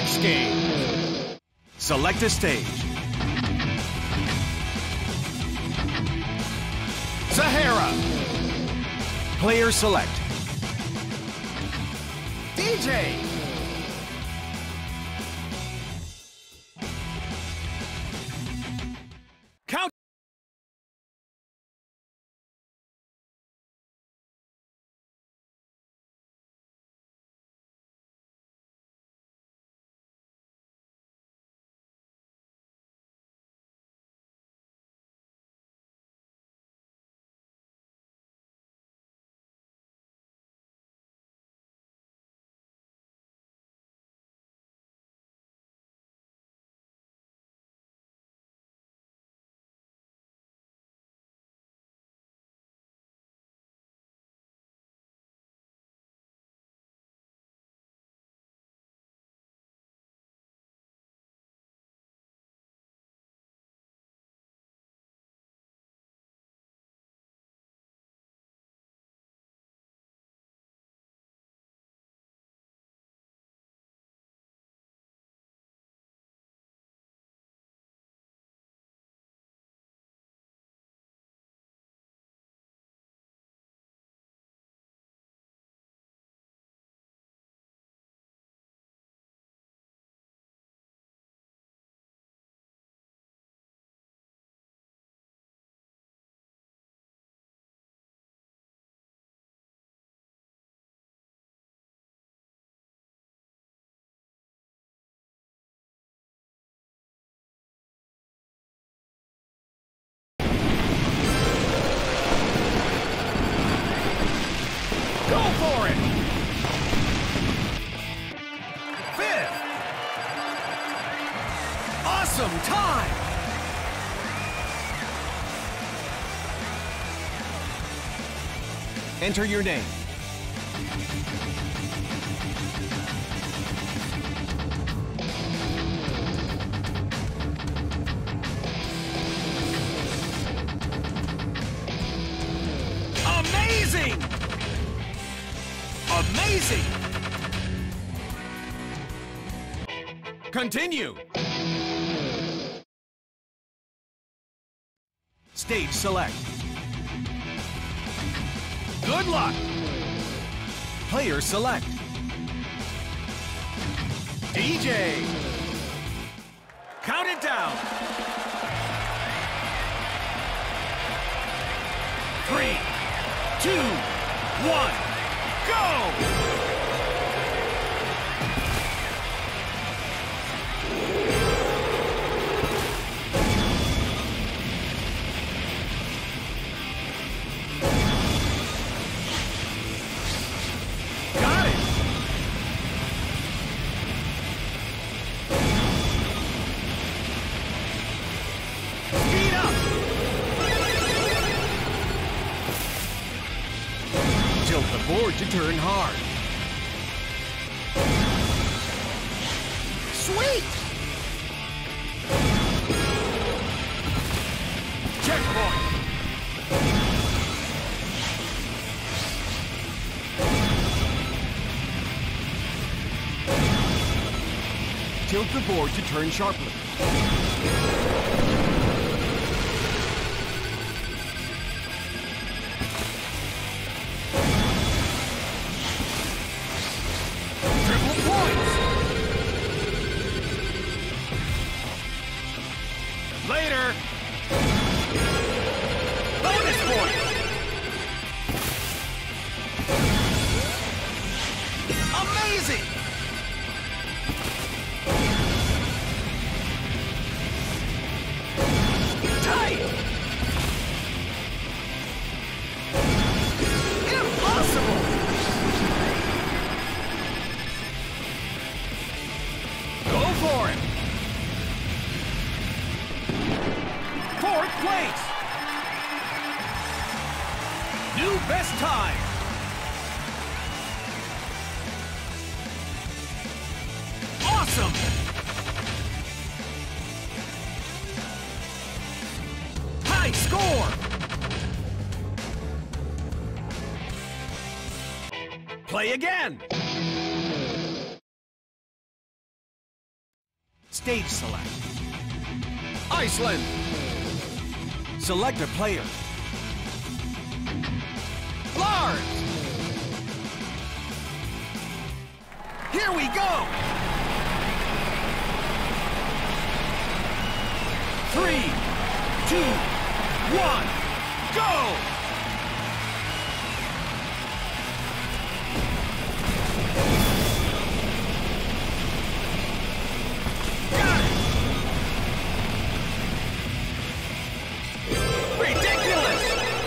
Next game. Select a stage. Sahara. Player select. DJ. Count. Go for it! Fifth! Awesome time! Enter your name. Amazing! Amazing! Continue! Stage select. Good luck! Player select. DJ! Count it down! 3, 2, 1, go! Tilt the board to turn hard. Sweet! Checkpoint! Tilt the board to turn sharply. Later! Bonus point! Amazing! Tight! Impossible! Go for it! Fourth place! New best time! Awesome! High score! Play again! Stage select. Iceland. Select a player. Lars. Here we go. 3, 2, 1, go! Got it! Ridiculous!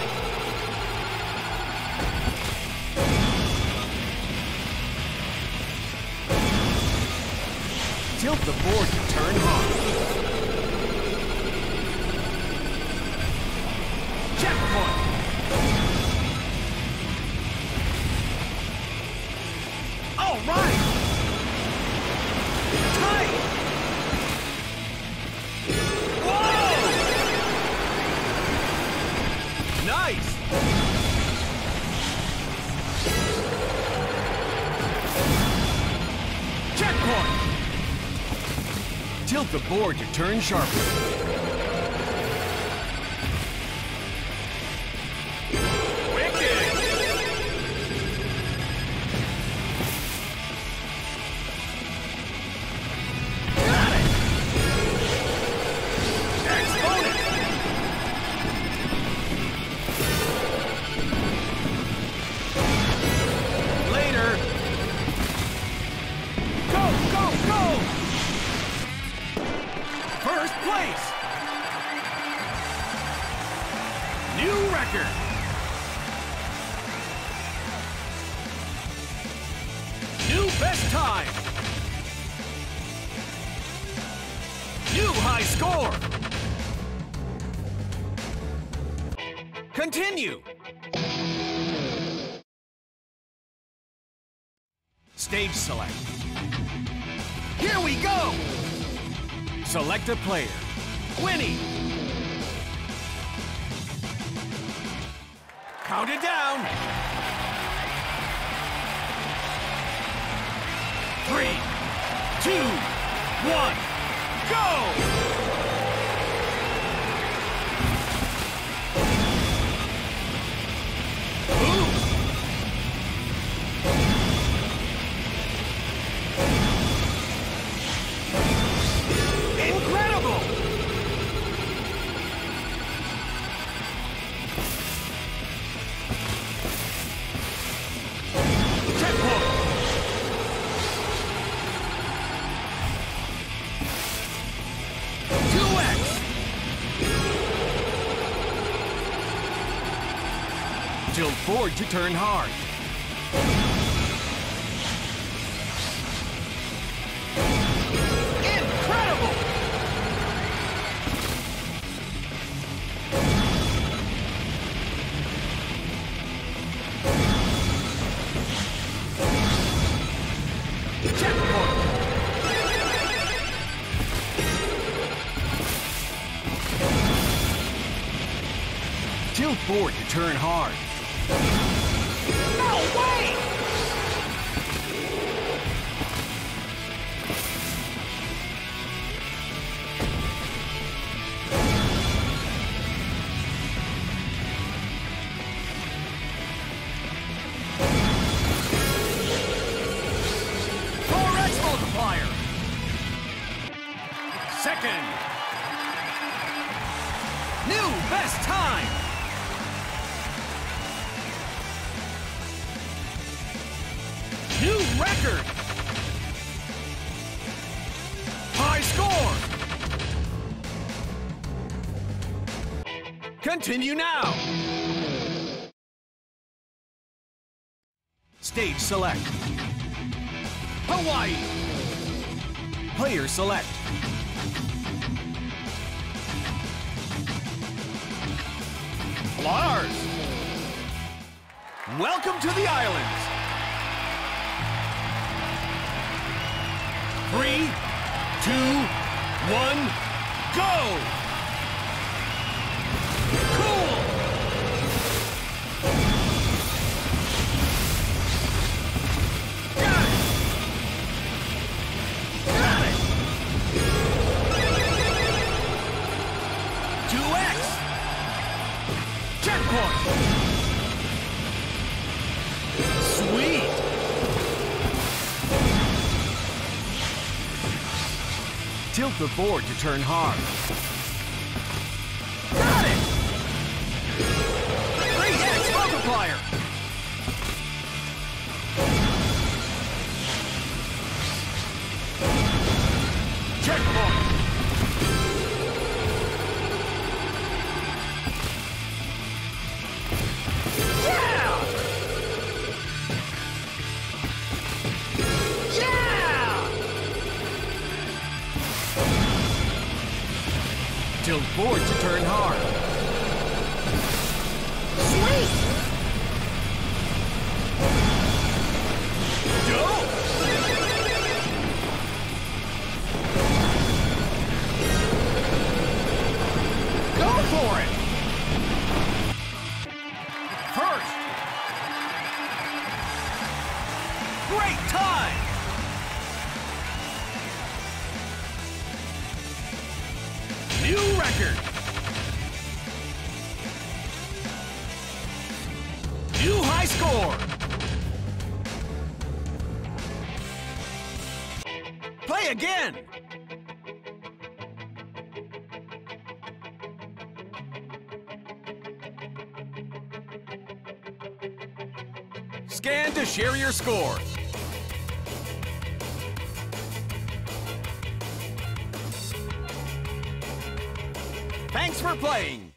Tilt the board to turn hard. Checkpoint! All right! Tight! Whoa! Nice! Checkpoint! Tilt the board to turn sharply. First place! New record! New best time! New high score! Continue! Stage select. Here we go! Select a player. Winnie! Count it down! 3, 2, 1, go! Tilt forward to turn hard. Incredible! Checkpoint! Tilt forward to turn hard. No way! Multiplier. Second. New best time. New record. High score. Continue now. Stage select. Hawaii. Player select. Lars. Welcome to the islands. 3, 2, 1, go! Cool! Got it! Got it! Tilt the board to turn hard. Got it! 3x multiplier! Checkpoint! Yeah! Yeah! Tilt board to turn hard. Sweet! Go! Go for it! First! Great time! New record! New high score! Play again! Scan to share your score. Thanks for playing!